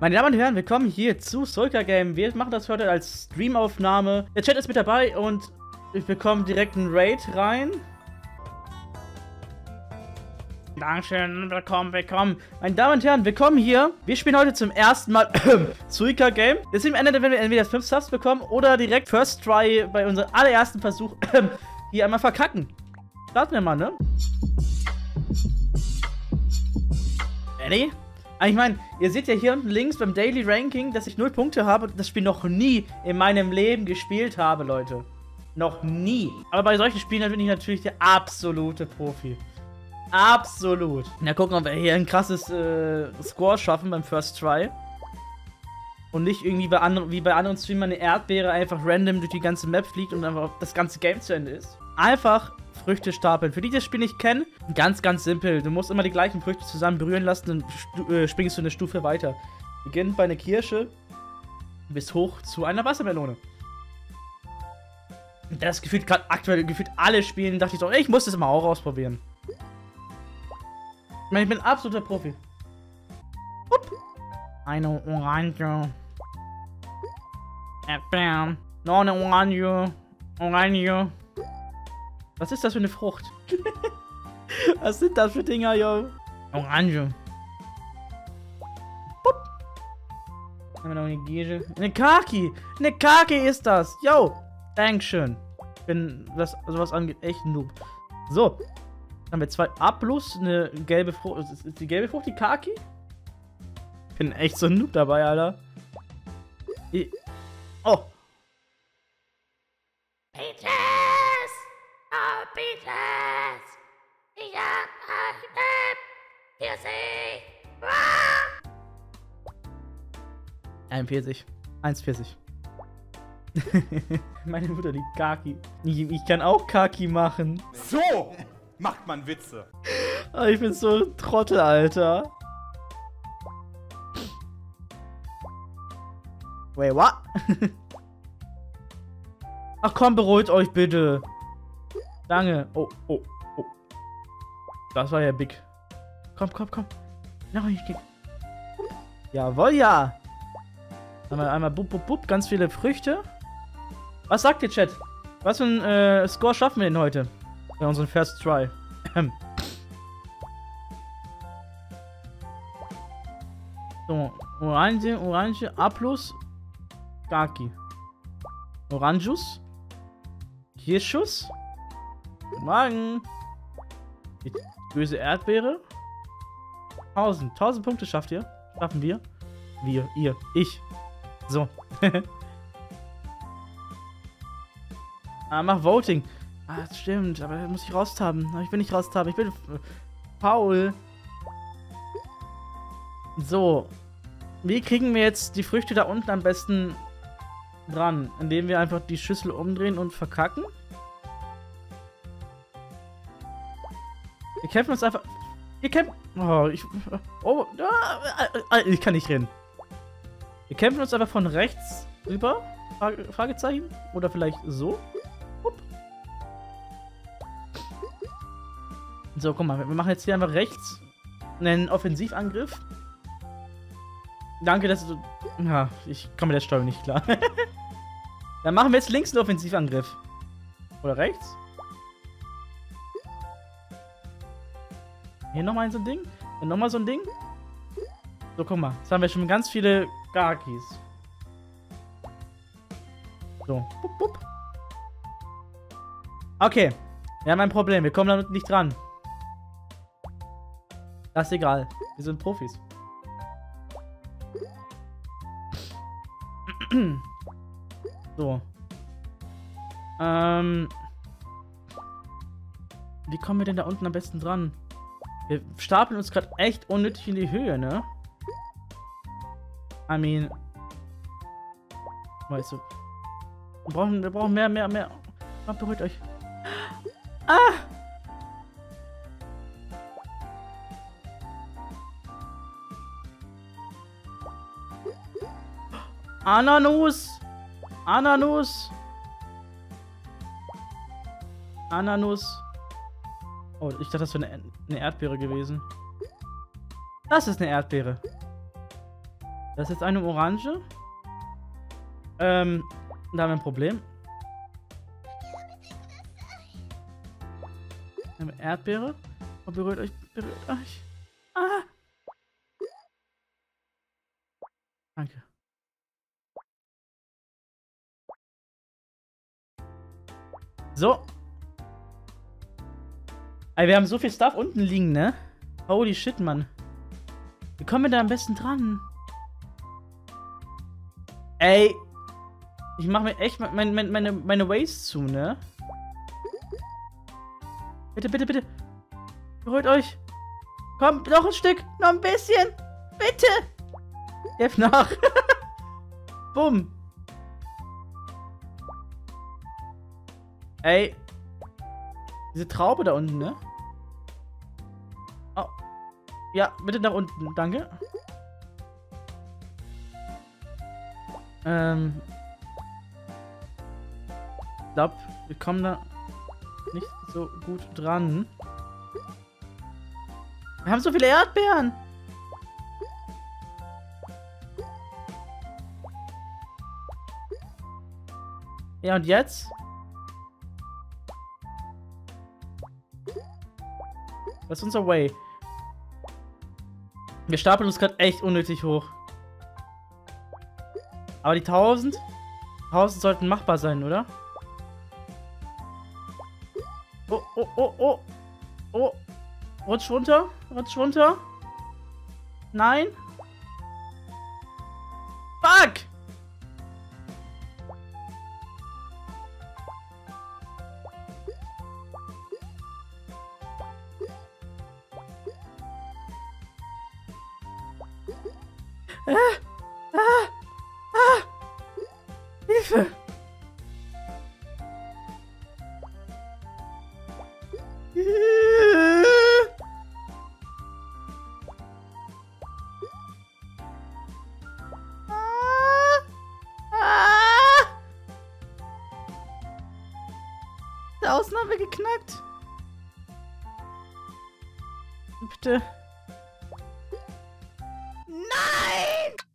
Meine Damen und Herren, willkommen hier zu Sulka Game. Wir machen das heute als Streamaufnahme. Der Chat ist mit dabei und ich bekomme direkt einen Raid rein. Dankeschön, willkommen. Meine Damen und Herren, willkommen hier. Wir spielen heute zum ersten Mal Sulka Game. Deswegen endet, wenn wir entweder 5 Subs bekommen oder direkt First Try bei unserem allerersten Versuch hier einmal verkacken. Starten wir mal, ne? Ready? Ich meine, ihr seht ja hier unten links beim Daily Ranking, dass ich 0 Punkte habe und das Spiel noch nie in meinem Leben gespielt habe, Leute. Noch nie. Aber bei solchen Spielen bin ich natürlich der absolute Profi. Absolut. Na, gucken, ob wir hier ein krasses Score schaffen beim First Try. Und nicht irgendwie wie bei anderen Streamern eine Erdbeere einfach random durch die ganze Map fliegt und einfach das ganze Game zu Ende ist. Einfach Früchte stapeln. Für die das Spiel nicht kennen, ganz, ganz simpel. Du musst immer die gleichen Früchte zusammen berühren lassen und springst du eine Stufe weiter. Beginnt bei einer Kirsche bis hoch zu einer Wassermelone. Das gefühlt gerade aktuell alle Spielen, dachte ich so, ich muss das mal auch ausprobieren. Ich meine, ich bin ein absoluter Profi. Upp. Eine Orange. Erdbeeren. Noch eine Orange. Orange. Was ist das für eine Frucht? Was sind das für Dinger, yo? Orange. Pup. Haben wir noch eine Gege? Eine Kaki! Eine Kaki ist das! Yo! Dankeschön. Ich bin, was sowas angeht, echt ein Noob. So. Dann haben wir 2 A plus, eine gelbe Frucht. Ist die gelbe Frucht die Kaki? Ich bin echt so ein Noob dabei, Alter. Oh! Ich hab Ein Pfirsich. 1,40. Meine Mutter, die Kaki. Ich kann auch Kaki machen. So macht man Witze. Oh, ich bin so ein Trottel, Alter. Wait, what? Ach komm, beruhigt euch bitte. Danke. Oh, oh, oh. Das war ja big. Komm, komm, komm. Noch nicht. Jawohl, ja. Einmal bup, bup, bup. Ganz viele Früchte. Was sagt ihr, Chat? Was für ein Score schaffen wir denn heute? Bei unserem First Try. So, Orange, Orange, A plus, Kaki. Oranjus. Kirschus. Magen. Die böse Erdbeere. 1000 Punkte schafft ihr. Schaffen wir. Wir, ihr, ich. So. Mach Voting. Das stimmt, aber das muss ich raustaben. Aber ich will nicht raustaben. Ich bin faul. So. Wie kriegen wir jetzt die Früchte da unten am besten dran? Indem wir einfach die Schüssel umdrehen und verkacken? Wir kämpfen uns einfach... Wir kämpfen... Oh, ich kann nicht reden. Wir kämpfen uns einfach von rechts rüber. Fragezeichen. Oder vielleicht so. So, guck mal. Wir machen jetzt hier einfach rechts einen Offensivangriff. Danke, dass du... Ja, ich komme mit der Steuerung nicht klar. Dann machen wir jetzt links einen Offensivangriff. Oder rechts? Hier nochmal so ein Ding. Dann nochmal so ein Ding. So, guck mal. Jetzt haben wir schon ganz viele Kakis. So. Bup, bup. Okay. Wir haben ein Problem. Wir kommen damit nicht dran. Das ist egal. Wir sind Profis. So. Wie kommen wir denn da unten am besten dran? Wir stapeln uns gerade echt unnötig in die Höhe, ne? I mean... Weißt du... Wir brauchen mehr... Oh, beruhigt euch. Ah! Ananas! Ananas! Ananas! Oh, ich dachte, das wäre eine Erdbeere gewesen. Das ist eine Erdbeere. Das ist jetzt eine Orange. Da haben wir ein Problem. Eine Erdbeere. Oh, berührt euch, berührt euch. Ah! Danke. So. Ey, wir haben so viel Stuff unten liegen, ne? Holy shit, Mann. Wie kommen wir da am besten dran? Ey. Ich mach mir echt meine Ways zu, ne? Bitte, bitte, bitte. Beruhigt euch. Komm, noch ein Stück. Noch ein bisschen. Bitte. Hilf nach. Bumm. Ey. Diese Traube da unten, ne? Oh. Ja, bitte nach unten. Danke. Ich glaube, wir kommen da nicht so gut dran. Wir haben so viele Erdbeeren. Ja, und jetzt? Was ist unser Way? Wir stapeln uns gerade echt unnötig hoch. Aber die 1000 sollten machbar sein, oder? Oh, oh, oh, oh. Oh. Rutsch runter. Rutsch runter. Nein. Fuck! Hilfe! Da außen haben wir geknackt. Bitte. Nein!